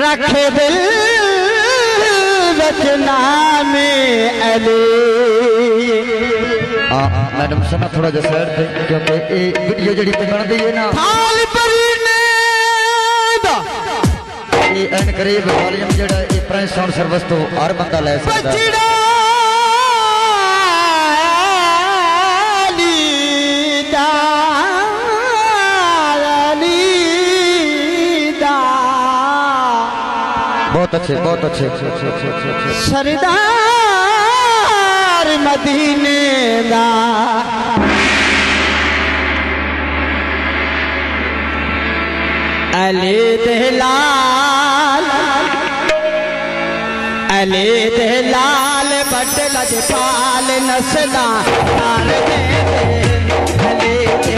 रखे दिल रचना में अली। मैडम सुना थोड़ा जैसा क्योंकि ये वीडियो जड़ी पे बन गई है ना थाल परी ने ये एन करीब वॉल्यूम जड़ा ये प्राइस साउंड सर्विस तो हर बंदा ले सकता है। बहुत अच्छे बहुत अच्छे सरदार मदीने दा अली दलाल अली दलाल बट लजपाल नस्ला तार दे अली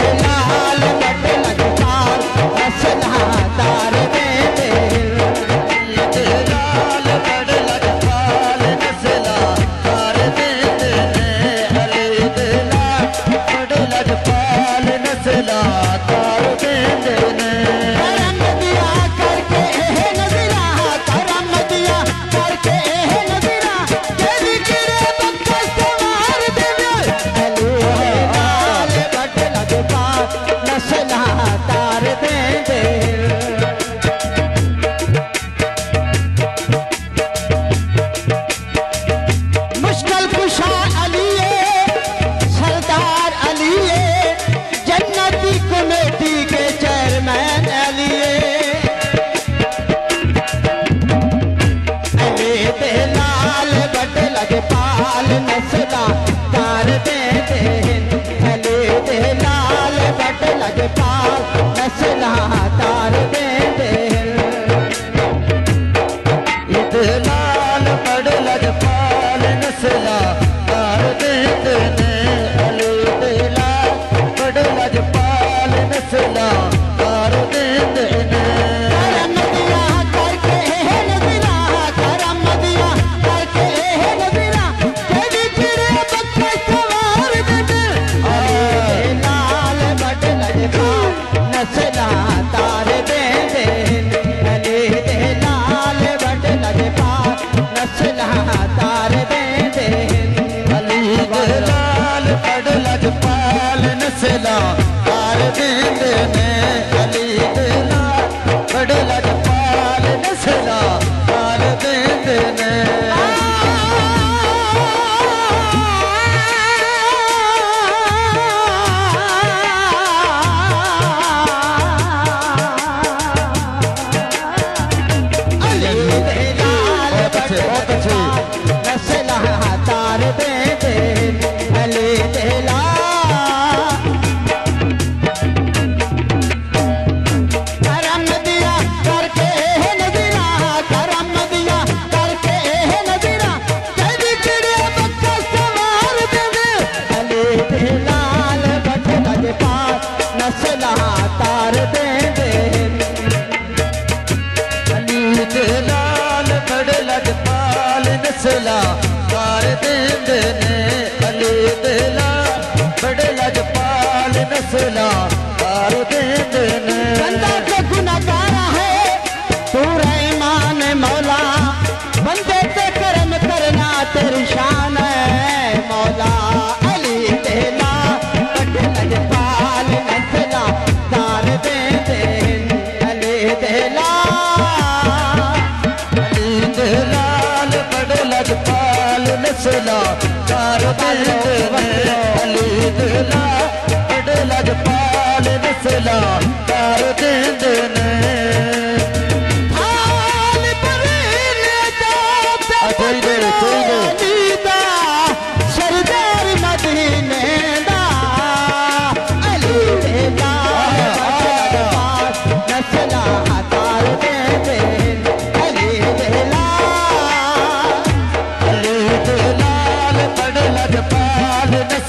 दलाल बट लजपाल नस्ला तार दे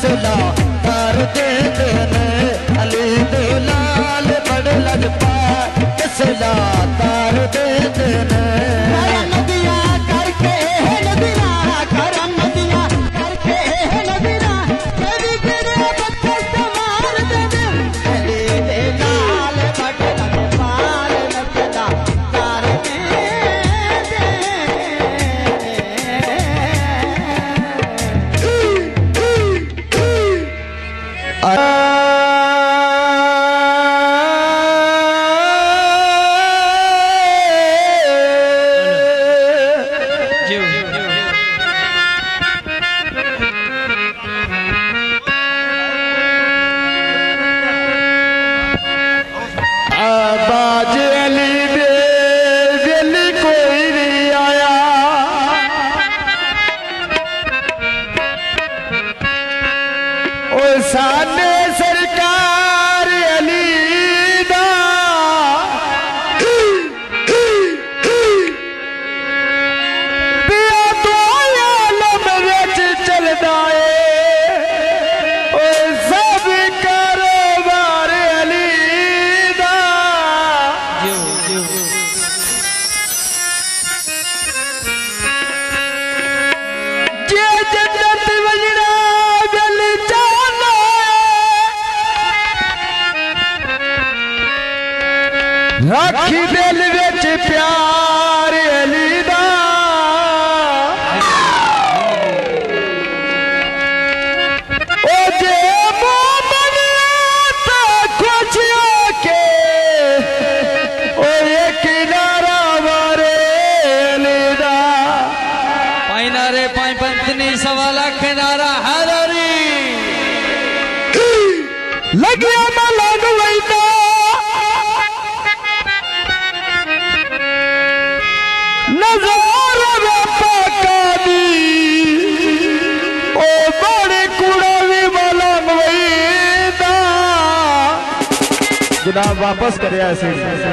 अली दलाल बड़ लजपाल राखी दिल विच प्यार अली दा ओ जे मोमन ता कुछ के ओ एक नारा वारे अली दा पाई नारे पाई पंतनी सवा लाख नारा हररी लगिया मलन वैदा नज़ारा वे पाका दी ओ बड़े कुड़ावी मलन वैदा जनाब वापस करे ऐसे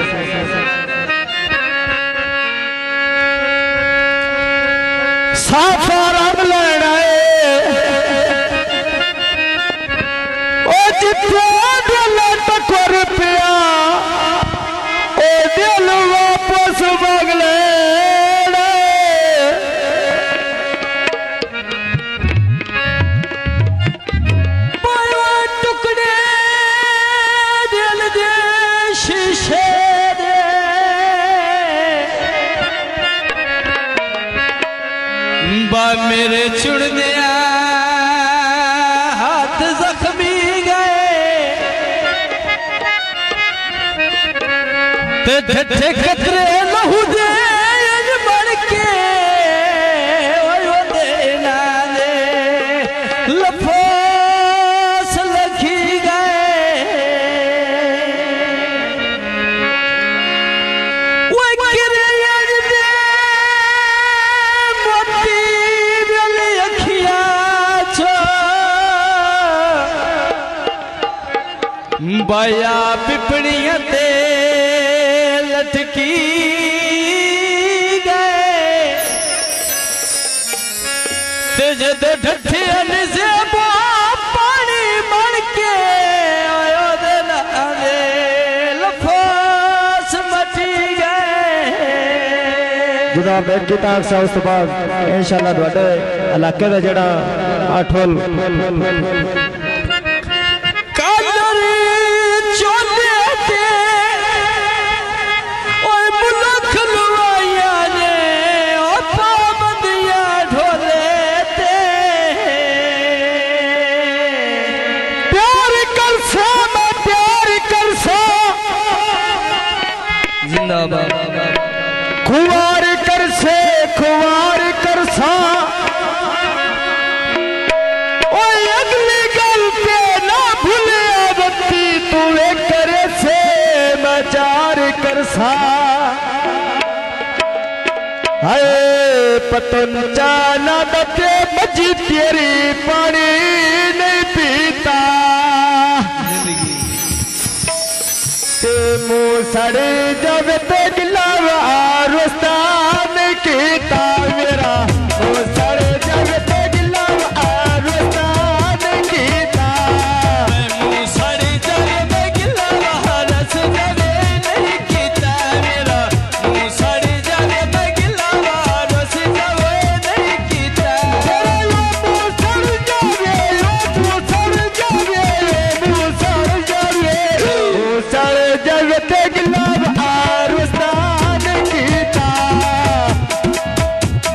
साफा रंग लेना टकर पिया ओ दिल वापस बगले टुकड़े दिल दे शीशे दे बा मेरे चुड़ने हाथ जख्मी ठे कतरे लहू दे बन के देना दे लफास लखी गए वो किरण दे मोती दिल अखिया छो बाया पिपड़ियां ते लटकी गए जद ठठे से पानी बन के आयो दे लफास मची गए जनाब एक किताब से उस बाद इंशाअल्लाह तुहाडे इलाके दा जेड़ा आठोल खुवार कर से खुवार कर सा ओ अगली गल पे ना भूले बत्ती तू करे से मचार कर सा हाय पतन चाना दते मजी तेरी पानी नहीं पीता ते मुँह सड़ जावे ते गिलावा रुस्तान कीता मेरा मुँह सड़ जावे ते गिलावा रुस्तान कीता मुँह सड़ जावे गिलावा रस जावे नहीं कीता मेरा मुँह सड़ जावे गिलावा रस जावे नहीं कीता मुँह सड़ जावे मुँह सड़ जावे मुँह सड़ जावे मुँह सड़ जावे ते गिलावा रुस्तान कीता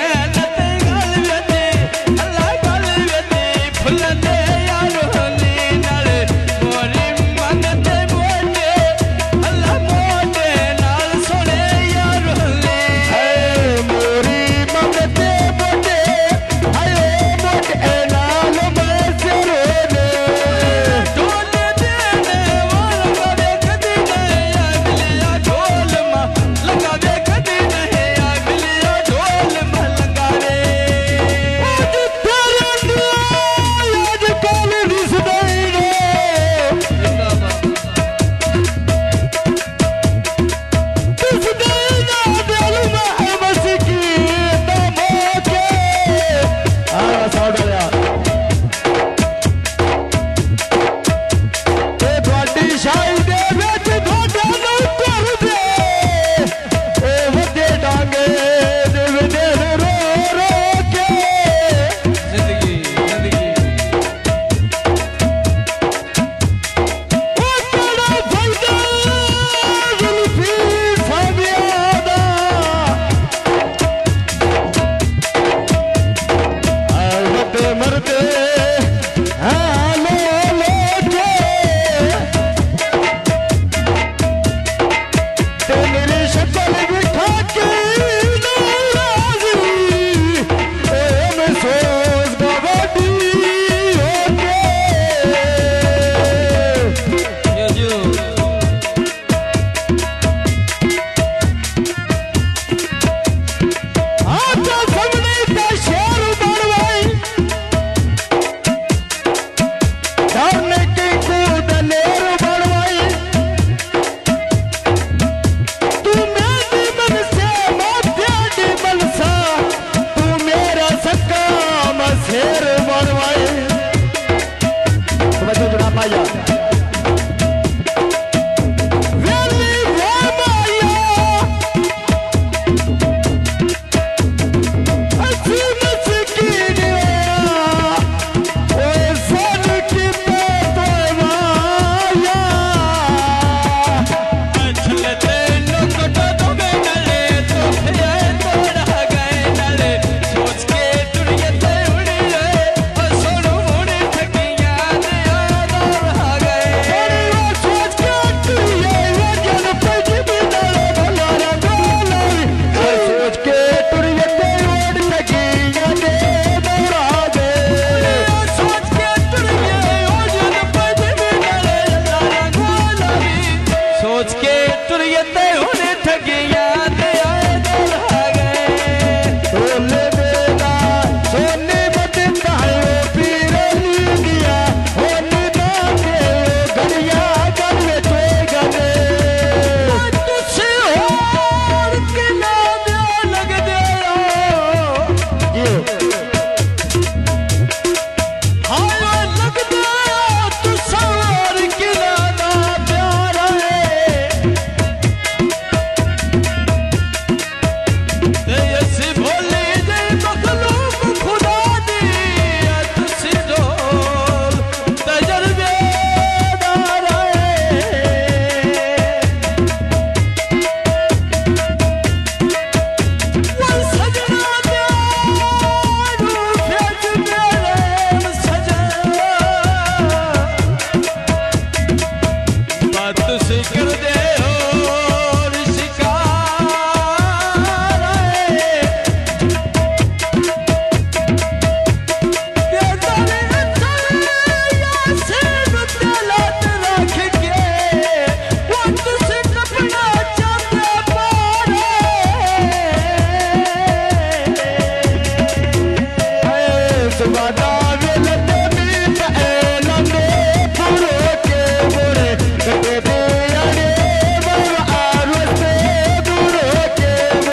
वादा